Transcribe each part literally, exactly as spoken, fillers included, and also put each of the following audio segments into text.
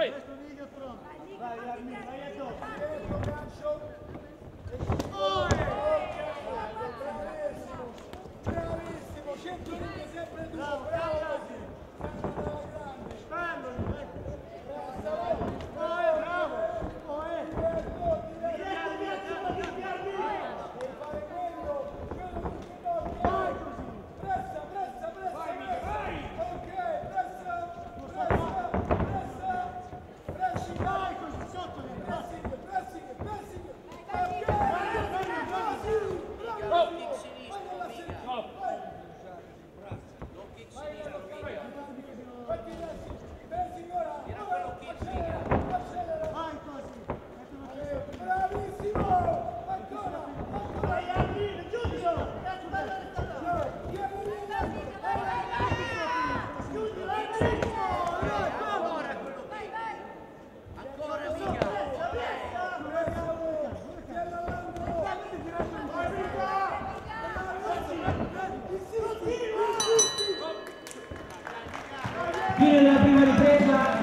Questo video pronto. Vai, Armin, vai a dopo. Dietro, gancio. Oh, bravissimo. Bravissimo. cento righe sempre tu. Bravo, bravo così. Sempre alla grande. Bello, ecco. Bravo, bravo. Bravo. Oh, eh. Diretto, diretto, diretto. Devi fare quello. Quello di ginocchio. Vai così. Pressa, pressa, pressa. Vai, vai. Ok, pressa. Pressa. Dai così sotto, pressing, pressing, pressing. Ok, bravo. Vai così. Bravissimo. Ancora. Vai Armin, Giulio. Fine della prima ripresa.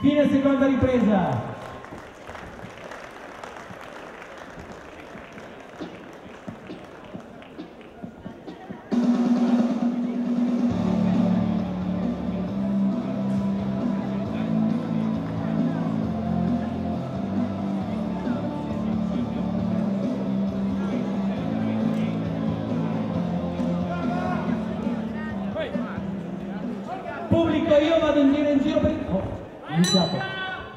Fine seconda ripresa. Pubblico, io vado in giro in giro per il... Oh, iniziato.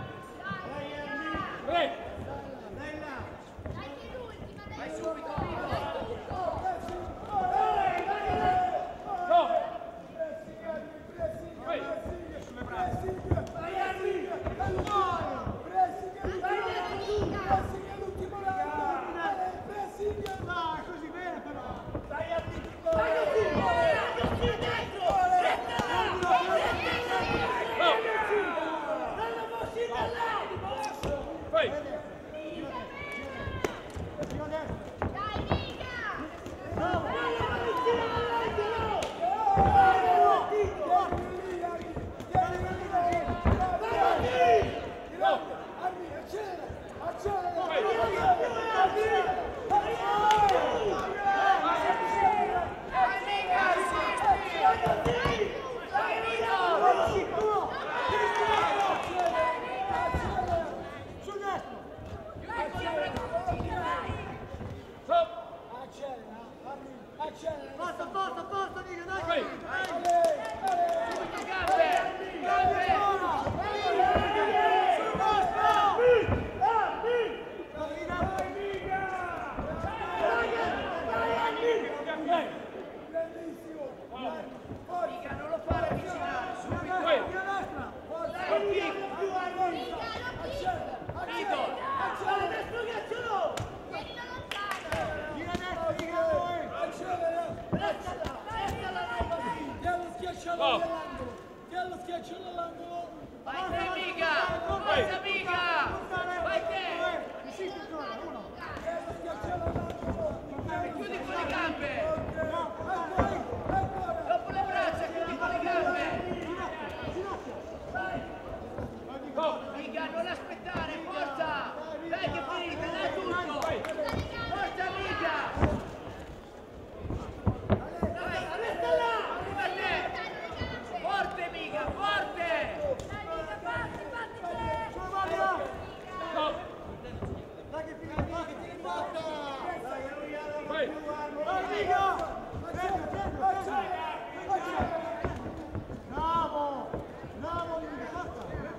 Forza, forza, forza, dica, dai! Vai! Subito gambe! Gambe! Sul posto! Bellissimo! Mica, non lo fare avvicinare! Subito! Via destra! Forza! Più Armi! Vito! Accione destro ghiacciolo! Via destra, dica voi! Resta la roba lì! Tieni lo schiacciolo all'angolo! Tieni lo schiacciolo all'angolo! Vai te, mica! Forza, mica! Vai te! Uscite ancora, uno! Tieni lo schiacciolo all'angolo! Chiudi con le gambe! No, ancora! Ancora! Dopo le braccia, chiudi con le gambe! Mica, non aspettare, forza! Dai che finite, dai tutto! Forza, mica! Dai, resta là! Arriva a te! Forte, mica, forte! Dai che finite, dai che tieni fatta! Vai! Vai, mica! Bravo! Bravo, mica, fatta!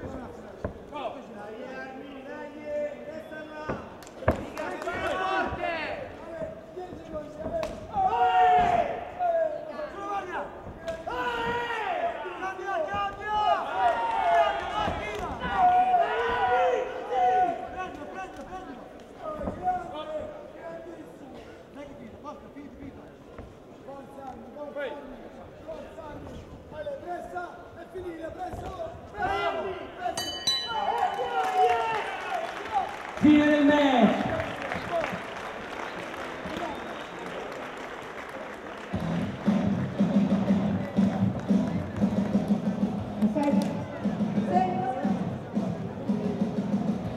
Dai, Armi, dai, resta là! Mica, forte! Fine del match.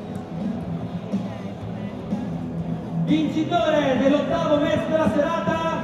Vincitore dell'ottavo match della serata